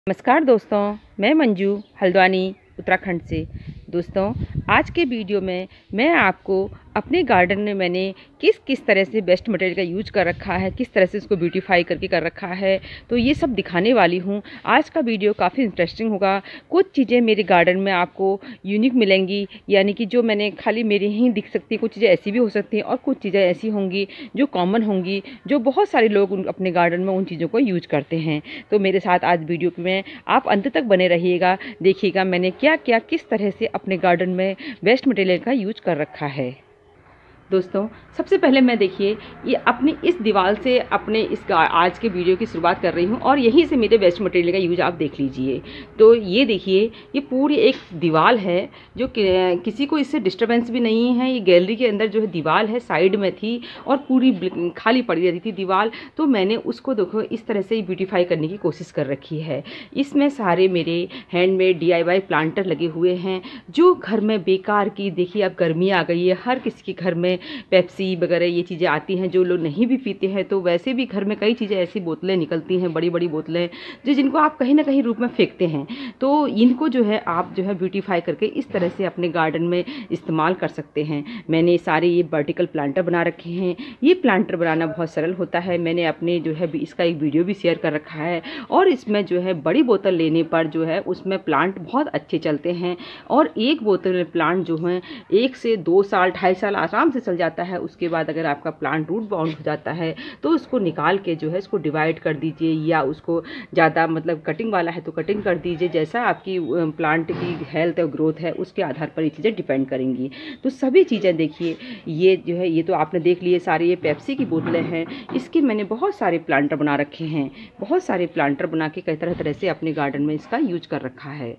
नमस्कार दोस्तों, मैं मंजू हल्द्वानी उत्तराखंड से। दोस्तों, आज के वीडियो में मैं आपको अपने गार्डन में मैंने किस किस तरह से वेस्ट मटेरियल का यूज कर रखा है, किस तरह से इसको ब्यूटीफाई करके कर रखा है, तो ये सब दिखाने वाली हूँ। आज का वीडियो काफ़ी इंटरेस्टिंग होगा। कुछ चीज़ें मेरे गार्डन में आपको यूनिक मिलेंगी, यानी कि जो मैंने खाली मेरे ही दिख सकती, कुछ चीज़ें ऐसी भी हो सकती हैं और कुछ चीज़ें ऐसी होंगी जो कॉमन होंगी, जो बहुत सारे लोग अपने गार्डन में उन चीज़ों को यूज करते हैं। तो मेरे साथ आज वीडियो में आप अंत तक बने रहिएगा, देखिएगा मैंने क्या क्या किस तरह से अपने गार्डन में वेस्ट मटेरियल का यूज कर रखा है। दोस्तों, सबसे पहले मैं देखिए ये अपनी इस दीवार से अपने आज के वीडियो की शुरुआत कर रही हूँ और यहीं से मेरे वेस्ट मटेरियल का यूज आप देख लीजिए। तो ये देखिए, ये पूरी एक दीवार है जो किसी को इससे डिस्टरबेंस भी नहीं है। ये गैलरी के अंदर जो है दीवार है, साइड में थी और पूरी खाली पड़ी रहती थी दीवार, तो मैंने उसको देखो इस तरह से ब्यूटीफाई करने की कोशिश कर रखी है। इसमें सारे मेरे हैंडमेड DIY प्लांटर लगे हुए हैं जो घर में बेकार की, देखिए अब गर्मी आ गई है, हर किसी के घर में पेप्सी वगैरह ये चीज़ें आती हैं। जो लोग नहीं भी पीते हैं तो वैसे भी घर में कई चीज़ें ऐसी बोतलें निकलती हैं, बड़ी बड़ी बोतलें, जिनको आप कहीं ना कहीं रूप में फेंकते हैं। तो इनको जो है आप जो है ब्यूटीफाई करके इस तरह से अपने गार्डन में इस्तेमाल कर सकते हैं। मैंने सारे ये वर्टिकल प्लांटर बना रखे हैं। ये प्लांटर बनाना बहुत सरल होता है। मैंने अपने जो है इसका एक वीडियो भी शेयर कर रखा है और इसमें जो है बड़ी बोतल लेने पर जो है उसमें प्लांट बहुत अच्छे चलते हैं और एक बोतल में प्लांट जो है 1 से 2 साल 2.5 साल आराम से चल जाता है। उसके बाद अगर आपका प्लांट रूट बाउंड हो जाता है तो उसको निकाल के जो है इसको डिवाइड कर दीजिए, या उसको ज़्यादा मतलब कटिंग वाला है तो कटिंग कर दीजिए। जैसा आपकी प्लांट की हेल्थ और ग्रोथ है उसके आधार पर ये चीज़ें डिपेंड करेंगी। तो सभी चीज़ें देखिए, ये जो है ये तो आपने देख लिए सारे, ये पेप्सी की बोतलें हैं। इसके मैंने बहुत सारे प्लांटर बना रखे हैं, बहुत सारे प्लांटर बना के कई तरह तरह से अपने गार्डन में इसका यूज कर रखा है।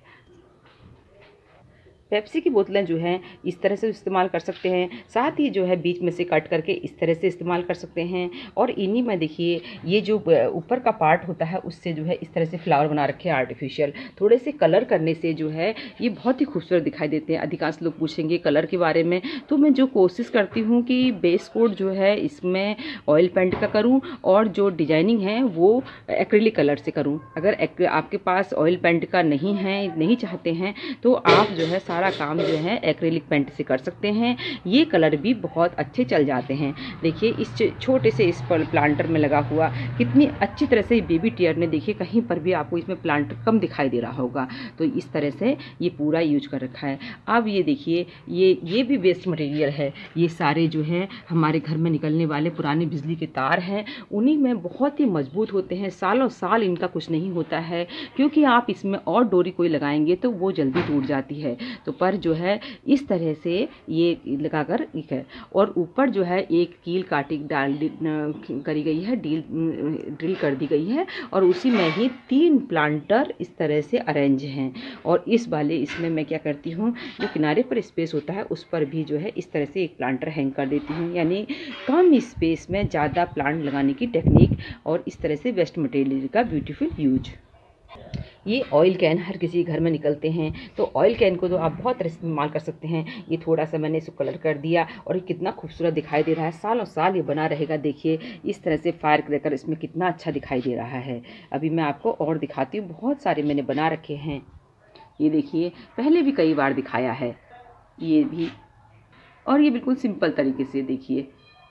पेप्सी की बोतलें जो हैं इस तरह से इस्तेमाल कर सकते हैं, साथ ही जो है बीच में से कट करके इस तरह से इस्तेमाल कर सकते हैं। और इन्हीं में देखिए ये जो ऊपर का पार्ट होता है उससे जो है इस तरह से फ्लावर बना रखे हैं आर्टिफिशियल। थोड़े से कलर करने से जो है ये बहुत ही खूबसूरत दिखाई देते हैं। अधिकांश लोग पूछेंगे कलर के बारे में, तो मैं जो कोशिश करती हूँ कि बेस कोट जो है इसमें ऑयल पेंट का करूँ और जो डिजाइनिंग है वो एक्रिलिक कलर से करूँ। अगर आपके पास ऑयल पेंट का नहीं है, नहीं चाहते हैं, तो आप जो है सारा काम जो है एक्रिलिक पेंट से कर सकते हैं। ये कलर भी बहुत अच्छे चल जाते हैं। देखिए इस छोटे से इस प्लांटर में लगा हुआ कितनी अच्छी तरह से बेबी टियर ने, देखिए कहीं पर भी आपको इसमें प्लांटर कम दिखाई दे रहा होगा। तो इस तरह से ये पूरा यूज कर रखा है। अब ये देखिए ये भी वेस्ट मटेरियल है। ये सारे जो है हमारे घर में निकलने वाले पुराने बिजली के तार हैं, उन्हीं में बहुत ही मजबूत होते हैं, सालों साल इनका कुछ नहीं होता है, क्योंकि आप इसमें और डोरी कोई लगाएंगे तो वो जल्दी टूट जाती है। तो पर जो है इस तरह से ये लगाकर है और ऊपर जो है एक कील काटी करी गई है, ड्रिल कर दी गई है और उसी में ही 3 प्लांटर इस तरह से अरेंज हैं। और इस वाले इसमें मैं क्या करती हूँ, जो किनारे पर स्पेस होता है उस पर भी जो है इस तरह से एक प्लांटर हैंग कर देती हूँ, यानी कम स्पेस में ज़्यादा प्लांट लगाने की टेक्निक और इस तरह से वेस्ट मटेरियल का ब्यूटीफुल यूज। ये ऑयल कैन हर किसी घर में निकलते हैं, तो ऑयल कैन को तो आप बहुत तरह से इस्तेमाल कर सकते हैं। ये थोड़ा सा मैंने इसको कलर कर दिया और ये कितना खूबसूरत दिखाई दे रहा है, सालों साल ये बना रहेगा। देखिए इस तरह से फायर क्रैकर इसमें कितना अच्छा दिखाई दे रहा है। अभी मैं आपको और दिखाती हूँ, बहुत सारे मैंने बना रखे हैं। ये देखिए पहले भी कई बार दिखाया है ये भी, और ये बिल्कुल सिंपल तरीके से देखिए।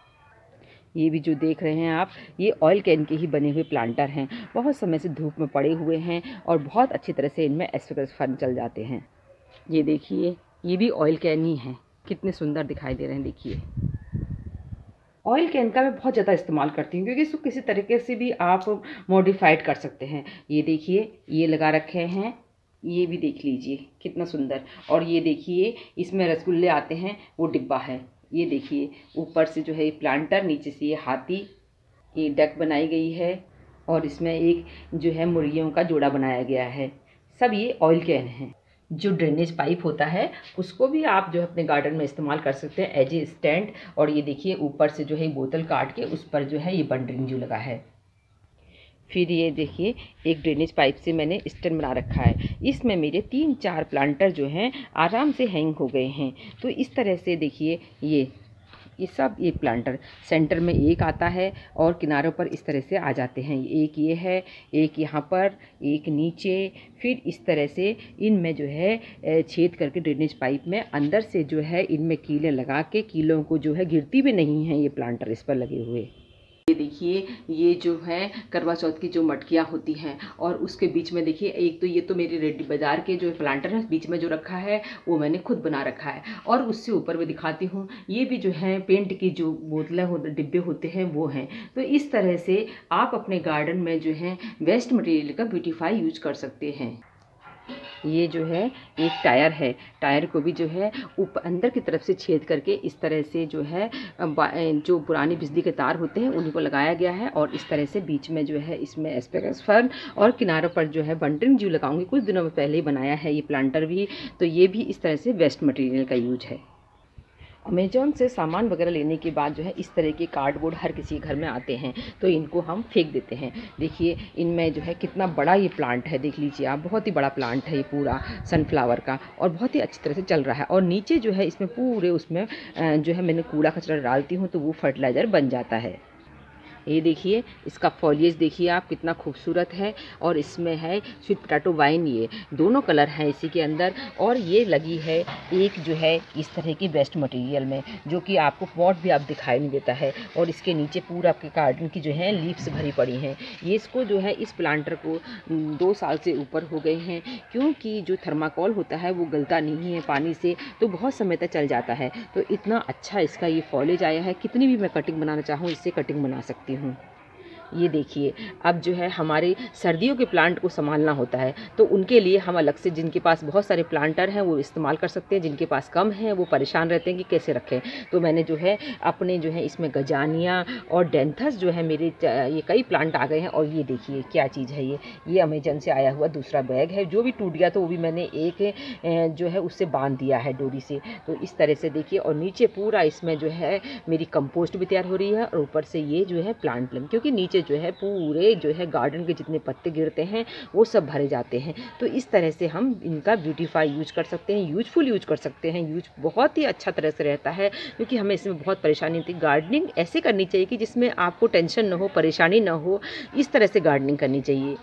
ये भी जो देख रहे हैं आप, ये ऑयल कैन के ही बने हुए प्लांटर हैं। बहुत समय से धूप में पड़े हुए हैं और बहुत अच्छी तरह से इनमें फन चल जाते हैं। ये देखिए ये भी ऑयल कैन ही हैं, कितने सुंदर दिखाई दे रहे हैं। देखिए ऑयल कैन का मैं बहुत ज़्यादा इस्तेमाल करती हूँ क्योंकि इसको किसी तरीके से भी आप मॉडिफाइड कर सकते हैं। ये देखिए ये लगा रखे हैं, ये भी देख लीजिए कितना सुंदर। और ये देखिए इसमें रसगुल्ले आते हैं, वो डिब्बा है। ये देखिए ऊपर से जो है ये प्लांटर, नीचे से ये हाथी, ये डक बनाई गई है और इसमें एक जो है मुर्गियों का जोड़ा बनाया गया है। सब ये ऑयल कैन है। जो ड्रेनेज पाइप होता है उसको भी आप जो है अपने गार्डन में इस्तेमाल कर सकते हैं एज ए स्टैंड। और ये देखिए ऊपर से जो है बोतल काट के उस पर जो है ये बंडरिंग जो लगा है। फिर ये देखिए एक ड्रेनेज पाइप से मैंने स्टैंड बना रखा है, इसमें मेरे 3-4 प्लांटर जो हैं आराम से हैंग हो गए हैं। तो इस तरह से देखिए ये सब एक प्लांटर सेंटर में एक आता है और किनारों पर इस तरह से आ जाते हैं। एक ये है, एक यहाँ पर, एक नीचे, फिर इस तरह से इनमें जो है छेद करके ड्रेनेज पाइप में अंदर से जो है इनमें कीलें लगा के, कीलों को जो है गिरती भी नहीं है ये प्लांटर इस पर लगे हुए। ये देखिए, ये जो है करवा चौथ की जो मटकियाँ होती हैं और उसके बीच में देखिए, एक तो ये तो मेरी रेडी बाज़ार के जो प्लांटर है बीच में जो रखा है वो मैंने खुद बना रखा है, और उससे ऊपर मैं दिखाती हूँ ये भी जो है पेंट की जो बोतलें हो डिब्बे होते हैं वो हैं। तो इस तरह से आप अपने गार्डन में जो है वेस्ट मटेरियल का ब्यूटीफाई यूज कर सकते हैं। ये जो है एक टायर है, टायर को भी जो है ऊपर अंदर की तरफ से छेद करके इस तरह से जो है जो पुरानी बिजली के तार होते हैं उन्हीं को लगाया गया है, और इस तरह से बीच में जो है इसमें एस्पेगस फर्न और किनारों पर जो है बंटरिंग जो लगाऊंगी। कुछ दिनों में पहले ही बनाया है ये प्लांटर भी, तो ये भी इस तरह से वेस्ट मटेरियल का यूज है। अमेज़ॉन से सामान वगैरह लेने के बाद जो है इस तरह के कार्डबोर्ड हर किसी घर में आते हैं, तो इनको हम फेंक देते हैं। देखिए इनमें जो है कितना बड़ा ये प्लांट है, देख लीजिए आप, बहुत ही बड़ा प्लांट है ये पूरा सनफ्लावर का, और बहुत ही अच्छी तरह से चल रहा है। और नीचे जो है इसमें पूरे उसमें जो है मैंने कूड़ा कचरा डालती हूँ तो वो फर्टिलाइज़र बन जाता है। ये देखिए इसका फॉलिएज देखिए आप कितना खूबसूरत है, और इसमें है स्वीट पोटैटो वाइन, ये दोनों कलर हैं इसी के अंदर। और ये लगी है एक जो है इस तरह की वेस्ट मटेरियल में, जो कि आपको पॉट भी आप दिखाई नहीं देता है, और इसके नीचे पूरा आपके गार्डन की जो है लीव्स भरी पड़ी हैं। ये इसको जो है इस प्लांटर को 2 साल से ऊपर हो गए हैं, क्योंकि जो थर्माकोल होता है वो गलता नहीं है पानी से, तो बहुत समय तक चल जाता है। तो इतना अच्छा इसका ये फॉलिएज आया है, कितनी भी मैं कटिंग बनाना चाहूँ इससे कटिंग बना सकती हूँ। ये देखिए, अब जो है हमारे सर्दियों के प्लांट को संभालना होता है, तो उनके लिए हम अलग से, जिनके पास बहुत सारे प्लांटर हैं वो इस्तेमाल कर सकते हैं, जिनके पास कम हैं वो परेशान रहते हैं कि कैसे रखें। तो मैंने जो है अपने जो है इसमें गजानिया और डेंथस जो है मेरे ये कई प्लांट आ गए हैं। और ये देखिए क्या चीज़ है, ये अमेजन से आया हुआ दूसरा बैग है, जो भी टूट गया तो वो भी मैंने एक जो है उससे बांध दिया है डोरी से। तो इस तरह से देखिए, और नीचे पूरा इसमें जो है मेरी कंपोस्ट भी तैयार हो रही है, और ऊपर से ये जो है प्लांट लम, क्योंकि नीचे जो है पूरे जो है गार्डन के जितने पत्ते गिरते हैं वो सब भरे जाते हैं। तो इस तरह से हम इनका ब्यूटीफाई यूज कर सकते हैं, यूजफुल यूज कर सकते हैं। यूज बहुत ही अच्छा तरह से रहता है, क्योंकि हमें इसमें बहुत परेशानी होती है। गार्डनिंग ऐसे करनी चाहिए कि जिसमें आपको टेंशन ना हो, परेशानी ना हो, इस तरह से गार्डनिंग करनी चाहिए।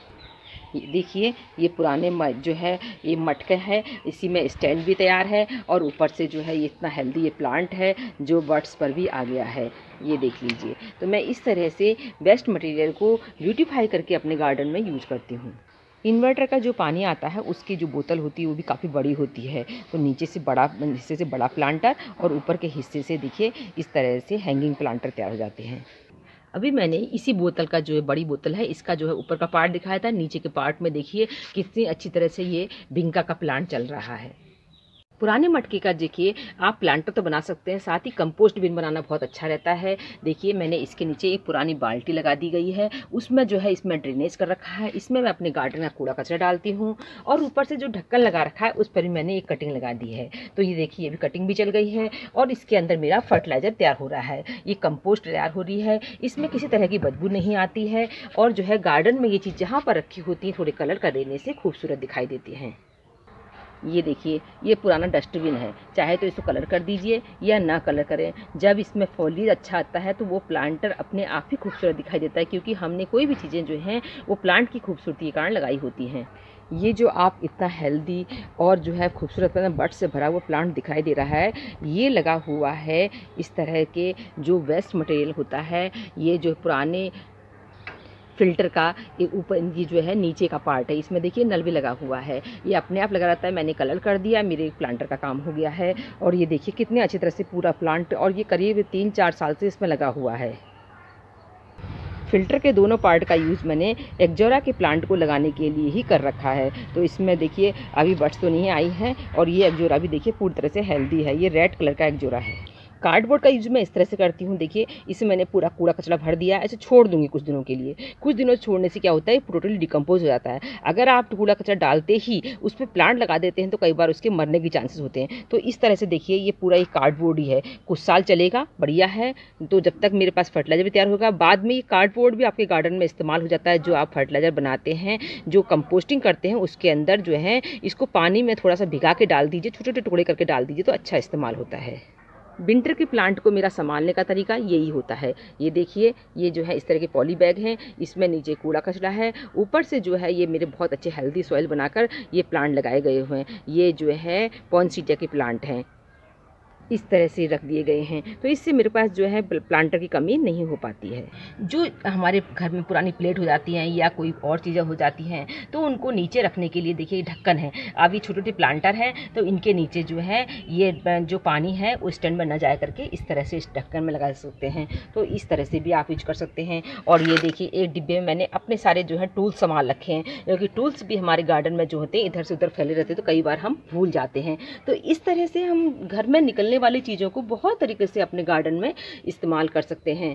देखिए ये पुराने जो है ये मटके हैं, इसी में स्टैंड भी तैयार है, और ऊपर से जो है ये इतना हेल्दी ये प्लांट है जो बर्ड्स पर भी आ गया है, ये देख लीजिए। तो मैं इस तरह से वेस्ट मटेरियल को ब्यूटीफाई करके अपने गार्डन में यूज करती हूँ। इन्वर्टर का जो पानी आता है उसकी जो बोतल होती है वो भी काफ़ी बड़ी होती है, तो नीचे से बड़ा हिस्से से बड़ा प्लांटर और ऊपर के हिस्से से देखिए इस तरह से हैंगिंग प्लांटर तैयार हो जाते हैं। अभी मैंने इसी बोतल का जो है बड़ी बोतल है, इसका जो है ऊपर का पार्ट दिखाया था, नीचे के पार्ट में देखिए कितनी अच्छी तरह से ये बिंका का प्लांट चल रहा है। पुराने मटके का देखिए आप प्लांटर तो बना सकते हैं, साथ ही कंपोस्ट बिन बनाना बहुत अच्छा रहता है। देखिए मैंने इसके नीचे एक पुरानी बाल्टी लगा दी गई है, उसमें जो है इसमें ड्रेनेज कर रखा है, इसमें मैं अपने गार्डन का कूड़ा कचरा डालती हूँ, और ऊपर से जो ढक्कन लगा रखा है उस पर भी मैंने एक कटिंग लगा दी है। तो ये देखिए ये भी कटिंग भी चल गई है, और इसके अंदर मेरा फर्टिलाइज़र तैयार हो रहा है, ये कंपोस्ट तैयार हो रही है, इसमें किसी तरह की बदबू नहीं आती है, और जो है गार्डन में ये चीज़ जहाँ पर रखी होती है थोड़े कलर कर देने से खूबसूरत दिखाई देती हैं। ये देखिए ये पुराना डस्टबिन है, चाहे तो इसको कलर कर दीजिए या ना कलर करें, जब इसमें फॉलिएज अच्छा आता है तो वो प्लांटर अपने आप ही खूबसूरत दिखाई देता है, क्योंकि हमने कोई भी चीज़ें जो हैं वो प्लांट की खूबसूरती के कारण लगाई होती हैं। ये जो आप इतना हेल्दी और जो है खूबसूरत बर्ड से भरा हुआ प्लांट दिखाई दे रहा है, ये लगा हुआ है इस तरह के जो वेस्ट मटेरियल होता है, ये जो पुराने फिल्टर का एक ऊपर ये जो है नीचे का पार्ट है, इसमें देखिए नल भी लगा हुआ है, ये अपने आप लगा रहता है। मैंने कलर कर दिया, मेरे प्लांटर का काम हो गया है। और ये देखिए कितने अच्छी तरह से पूरा प्लांट, और ये करीब 3-4 साल से इसमें लगा हुआ है। फिल्टर के दोनों पार्ट का यूज़ मैंने एक्जोरा के प्लांट को लगाने के लिए ही कर रखा है। तो इसमें देखिए अभी बड्स तो नहीं आई हैं, और ये एक्जोरा भी देखिए पूरी तरह से हेल्दी है, ये रेड कलर का एक्जोरा है। कार्डबोर्ड का यूज़ मैं इस तरह से करती हूँ, देखिए इसे मैंने पूरा कूड़ा कचरा भर दिया, ऐसे छोड़ दूंगी कुछ दिनों के लिए। कुछ दिनों छोड़ने से क्या होता है, टोटली डिकम्पोज हो जाता है। अगर आप कूड़ा कचरा डालते ही उस पर प्लांट लगा देते हैं तो कई बार उसके मरने के चांसेस होते हैं। तो इस तरह से देखिए ये पूरा एक कार्डबोर्ड ही है, कुछ साल चलेगा, बढ़िया है। तो जब तक मेरे पास फर्टिलाइजर भी तैयार होगा, बाद में ये कार्डबोर्ड भी आपके गार्डन में इस्तेमाल हो जाता है। जो आप फर्टिलाइजर बनाते हैं, जो कंपोस्टिंग करते हैं, उसके अंदर जो है इसको पानी में थोड़ा सा भिगा के डाल दीजिए, छोटे छोटे टुकड़े करके डाल दीजिए, तो अच्छा इस्तेमाल होता है। विंटर के प्लांट को मेरा संभालने का तरीका यही होता है। ये देखिए, ये जो है इस तरह के पॉली बैग हैं, इसमें नीचे कूड़ा कचरा है, ऊपर से जो है ये मेरे बहुत अच्छे हेल्दी सॉइल बनाकर ये प्लांट लगाए गए हुए हैं। ये जो है पॉइनसेटिया के प्लांट हैं, इस तरह से रख दिए गए हैं, तो इससे मेरे पास जो है प्लांटर की कमी नहीं हो पाती है। जो हमारे घर में पुरानी प्लेट हो जाती हैं या कोई और चीज़ें हो जाती हैं, तो उनको नीचे रखने के लिए देखिए ढक्कन है। अब ये छोटे छोटे प्लांटर हैं, तो इनके नीचे जो है ये जो पानी है वो स्टैंड में न जाए करके इस तरह से इस ढक्कन में लगा सकते हैं। तो इस तरह से भी आप यूज कर सकते हैं। और ये देखिए, एक डिब्बे में मैंने अपने सारे जो है टूल्स संभाल रखे हैं, क्योंकि टूल्स भी हमारे गार्डन में जो होते हैं इधर से उधर फैले रहते हैं, तो कई बार हम भूल जाते हैं। तो इस तरह से हम घर में निकलने वाली चीज़ों को बहुत तरीके से अपने गार्डन में इस्तेमाल कर सकते हैं।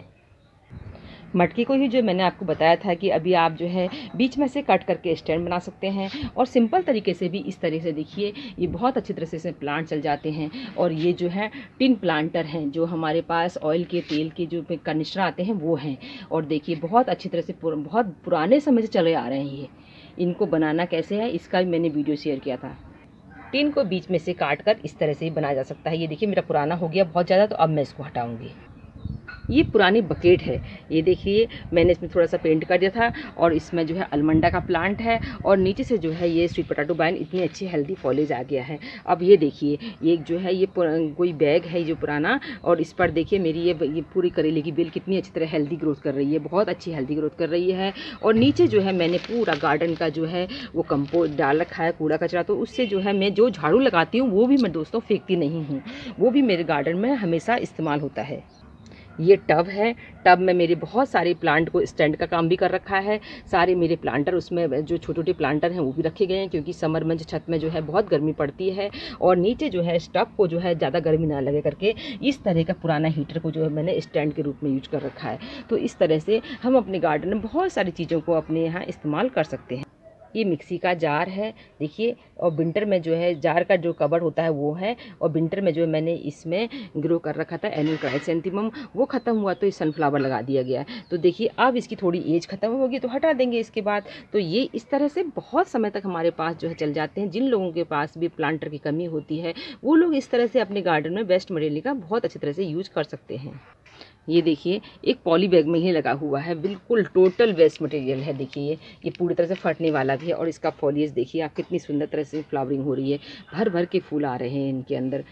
मटके को ही जो मैंने आपको बताया था कि अभी आप जो है बीच में से कट करके स्टैंड बना सकते हैं, और सिंपल तरीके से भी इस तरह से देखिए ये बहुत अच्छी तरह से इसमें प्लांट चल जाते हैं। और ये जो है टिन प्लांटर हैं, जो हमारे पास ऑयल के तेल के जो कंडीशनर आते हैं वो हैं। और देखिए बहुत अच्छी तरह से बहुत पुराने समय से चले आ रहे हैं ये। इनको बनाना कैसे है इसका भी मैंने वीडियो शेयर किया था। टिन को बीच में से काट कर इस तरह से ही बनाया जा सकता है। ये देखिए मेरा पुराना हो गया बहुत ज़्यादा, तो अब मैं इसको हटाऊंगी। ये पुरानी बकेट है, ये देखिए मैंने इसमें थोड़ा सा पेंट कर दिया था, और इसमें जो है अलमंडा का प्लांट है, और नीचे से जो है ये स्वीट पोटैटो वाइन इतनी अच्छी हेल्दी फॉलेज आ गया है। अब ये देखिए, ये जो है ये कोई बैग है जो पुराना, और इस पर देखिए मेरी ये पूरी करेले की बेल कितनी अच्छी तरह हेल्दी ग्रोथ कर रही है, बहुत अच्छी हेल्दी ग्रोथ कर रही है। और नीचे जो है मैंने पूरा गार्डन का जो है वो कंपोस्ट डाल रखा है, कूड़ा कचरा, तो उससे जो है मैं जो झाड़ू लगाती हूँ वो भी मैं दोस्तों फेंकती नहीं हूँ, वो भी मेरे गार्डन में हमेशा इस्तेमाल होता है। ये टब है, टब में मेरे बहुत सारे प्लांट को स्टैंड का काम भी कर रखा है। सारे मेरे प्लांटर उसमें जो छोटे छोटे प्लांटर हैं वो भी रखे गए हैं, क्योंकि समर में छत में जो है बहुत गर्मी पड़ती है, और नीचे जो है टब को जो है ज़्यादा गर्मी ना लगे करके इस तरह का पुराना हीटर को जो है मैंने स्टैंड के रूप में यूज कर रखा है। तो इस तरह से हम अपने गार्डन में बहुत सारी चीज़ों को अपने यहाँ इस्तेमाल कर सकते हैं। ये मिक्सी का जार है देखिए, और विंटर में जो है जार का जो कवर होता है वो है, और विंटर में जो है मैंने इसमें ग्रो कर रखा था एनुअल क्राइसैंथेमम, वो ख़त्म हुआ तो ये सनफ्लावर लगा दिया गया। तो देखिए अब इसकी थोड़ी एज ख़त्म होगी तो हटा देंगे इसके बाद। तो ये इस तरह से बहुत समय तक हमारे पास जो है चल जाते हैं। जिन लोगों के पास भी प्लांटर की कमी होती है वो लोग इस तरह से अपने गार्डन में वेस्ट मटेरियल का बहुत अच्छी तरह से यूज कर सकते हैं। ये देखिए एक पॉली बैग में ही लगा हुआ है, बिल्कुल टोटल वेस्ट मटेरियल है। देखिए ये पूरी तरह से फटने वाला भी है, और इसका फॉलिएज देखिए आप कितनी सुंदर तरह से फ्लावरिंग हो रही है, भर भर के फूल आ रहे हैं इनके अंदर।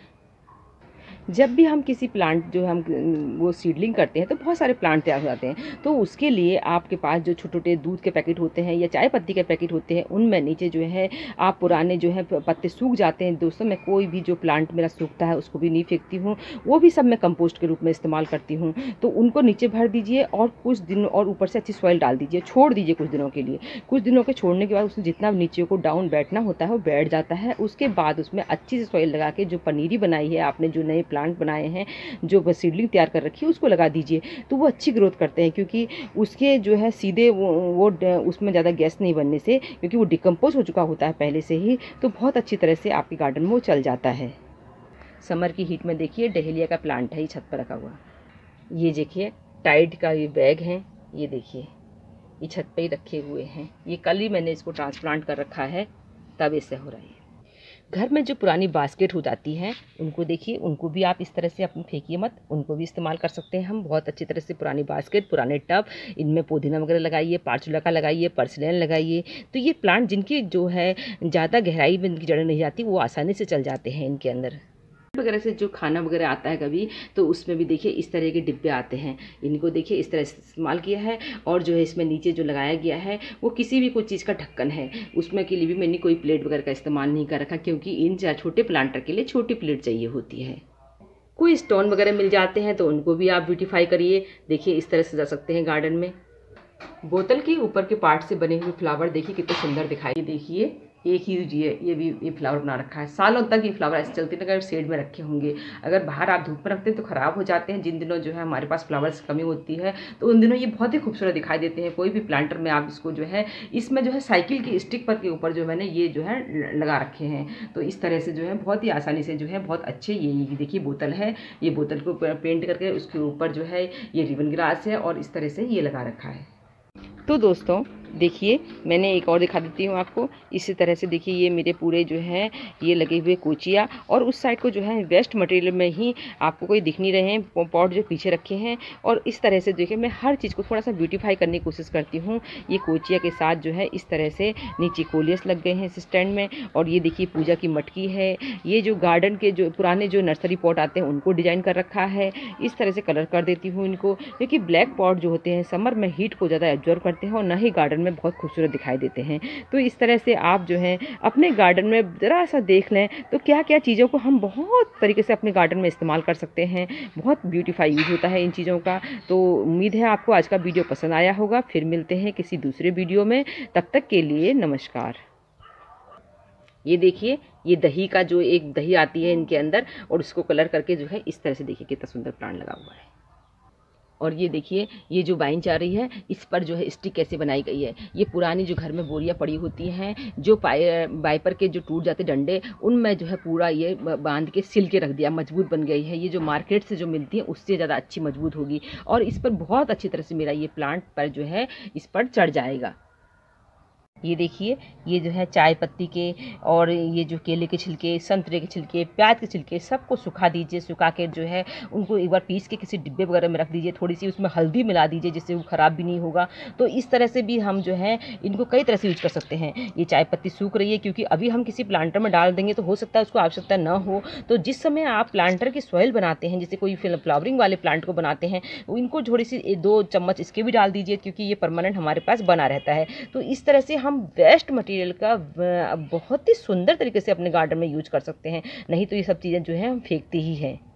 जब भी हम किसी प्लांट जो हम वो सीडलिंग करते हैं तो बहुत सारे प्लांट तैयार हो जाते हैं। तो उसके लिए आपके पास जो छोटे छोटे दूध के पैकेट होते हैं या चाय पत्ती के पैकेट होते हैं, उनमें नीचे जो है आप पुराने जो है पत्ते सूख जाते हैं दोस्तों, मैं कोई भी जो प्लांट मेरा सूखता है उसको भी नहीं फेंकती हूँ, वो भी सब मैं कंपोस्ट के रूप में इस्तेमाल करती हूँ। तो उनको नीचे भर दीजिए और कुछ दिन और ऊपर से अच्छी सॉइल डाल दीजिए, छोड़ दीजिए कुछ दिनों के लिए। कुछ दिनों के छोड़ने के बाद उसमें जितना नीचे को डाउन बैठना होता है वो बैठ जाता है। उसके बाद उसमें अच्छी से सॉइल लगा के जो पनीरी बनाई है आपने, जो नए प्लांट बनाए हैं, जो सीडलिंग तैयार कर रखी है, उसको लगा दीजिए, तो वो अच्छी ग्रोथ करते हैं। क्योंकि उसके जो है सीधे वो उसमें ज़्यादा गैस नहीं बनने से, क्योंकि वो डिकम्पोज हो चुका होता है पहले से ही, तो बहुत अच्छी तरह से आपके गार्डन में वो चल जाता है। समर की हीट में देखिए डहेलिया का प्लांट है ये छत पर रखा हुआ। ये देखिए टाइड का ये बैग है, ये देखिए ये छत पे ही रखे हुए हैं। ये कल ही मैंने इसको ट्रांसप्लांट कर रखा है, तब इससे हो रही है। घर में जो पुरानी बास्केट हो जाती हैं उनको देखिए, उनको भी आप इस तरह से अपने फेंकिए मत, उनको भी इस्तेमाल कर सकते हैं हम बहुत अच्छी तरह से। पुरानी बास्केट, पुराने टब, इनमें पुदीना वगैरह लगाइए, पार्चुला का लगाइए, पर्सिलेन लगाइए। तो ये प्लांट जिनकी जो है ज़्यादा गहराई में इनकी जड़ें नहीं जाती, वो आसानी से चल जाते हैं इनके अंदर। वगैरह से जो खाना वगैरह आता है कभी, तो उसमें भी देखिए इस तरह के डिब्बे आते हैं, इनको देखिए इस तरह से इस्तेमाल किया है। और जो है इसमें नीचे जो लगाया गया है वो किसी भी कोई चीज़ का ढक्कन है, उसमें के लिए भी मैंने कोई प्लेट वगैरह का इस्तेमाल नहीं कर रखा, क्योंकि इन छोटे प्लांटर के लिए छोटी प्लेट चाहिए होती है। कोई स्टोन वगैरह मिल जाते हैं तो उनको भी आप ब्यूटीफाई करिए, देखिए इस तरह से सजा सकते हैं गार्डन में। बोतल के ऊपर के पार्ट से बने हुए फ्लावर देखिए कितने सुंदर दिखाई, देखिए एक ही ये भी ये फ्लावर बना रखा है। सालों तक ये फ्लावर ऐसे चलते हैं, अगर शेड में रखे होंगे। अगर बाहर आप धूप में रखते हैं तो ख़राब हो जाते हैं। जिन दिनों जो है हमारे पास फ्लावर्स की कमी होती है तो उन दिनों ये बहुत ही खूबसूरत दिखाई देते हैं। कोई भी प्लांटर में आप इसको जो है, इसमें जो है साइकिल की स्टिक पर के ऊपर जो मैंने ये जो है लगा रखे हैं, तो इस तरह से जो है बहुत ही आसानी से जो है बहुत अच्छे। ये देखिए बोतल है, ये बोतल को पेंट करके उसके ऊपर जो है ये रिबन ग्रास है और इस तरह से ये लगा रखा है। तो दोस्तों देखिए मैंने एक और दिखा देती हूँ आपको। इसी तरह से देखिए ये मेरे पूरे जो है ये लगे हुए कोचिया, और उस साइड को जो है वेस्ट मटेरियल में ही आपको कोई दिख नहीं रहे हैं पॉट जो पीछे रखे हैं। और इस तरह से देखिए मैं हर चीज़ को थोड़ा सा ब्यूटीफाई करने की कोशिश करती हूँ। ये कोचिया के साथ जो है इस तरह से नीचे कोलियस लग गए हैं इस स्टैंड में। और ये देखिए पूजा की मटकी है। ये जो गार्डन के जो पुराने जो नर्सरी पॉट आते हैं उनको डिजाइन कर रखा है। इस तरह से कलर कर देती हूँ इनको, क्योंकि ब्लैक पॉट जो होते हैं समर में हीट को ज़्यादा एब्जॉर्व करते हैं और ना ही गार्डन में बहुत खूबसूरत दिखाई देते हैं। तो इस तरह से आप जो है अपने गार्डन में ज़रा सा देख लें तो क्या क्या चीज़ों को हम बहुत तरीके से अपने गार्डन में इस्तेमाल कर सकते हैं। बहुत ब्यूटीफाई यूज होता है इन चीज़ों का। तो उम्मीद है आपको आज का वीडियो पसंद आया होगा। फिर मिलते हैं किसी दूसरे वीडियो में, तब तक के लिए नमस्कार। ये देखिए ये दही का जो एक दही आती है इनके अंदर, और उसको कलर करके जो है इस तरह से देखिए कितना सुंदर प्लांट लगा हुआ है। और ये देखिए ये जो बाइन जा रही है इस पर जो है स्टिक कैसे बनाई गई है। ये पुरानी जो घर में बोरियां पड़ी होती हैं, जो वाइपर के जो टूट जाते डंडे, उनमें जो है पूरा ये बांध के सिल के रख दिया, मजबूत बन गई है। ये जो मार्केट से जो मिलती है उससे ज़्यादा अच्छी मजबूत होगी, और इस पर बहुत अच्छी तरह से मेरा ये प्लांट पर जो है इस पर चढ़ जाएगा। ये देखिए ये जो है चाय पत्ती के और ये जो केले के छिलके, संतरे के छिलके, प्याज के छिलके, सबको सुखा दीजिए। सुखा के जो है उनको एक बार पीस के किसी डिब्बे वगैरह में रख दीजिए। थोड़ी सी उसमें हल्दी मिला दीजिए जिससे वो ख़राब भी नहीं होगा। तो इस तरह से भी हम जो है इनको कई तरह से यूज कर सकते हैं। ये चाय पत्ती सूख रही है क्योंकि अभी हम किसी प्लांटर में डाल देंगे तो हो सकता है उसको आवश्यकता न हो। तो जिस समय आप प्लांटर की सॉइल बनाते हैं, जैसे कोई फ्लावरिंग वाले प्लांट को बनाते हैं, इनको थोड़ी सी 2 चम्मच इसके भी डाल दीजिए, क्योंकि ये परमानेंट हमारे पास बना रहता है। तो इस तरह से हम वेस्ट मटेरियल का बहुत ही सुंदर तरीके से अपने गार्डन में यूज कर सकते हैं। नहीं तो ये सब चीज़ें जो है हम फेंकते ही हैं।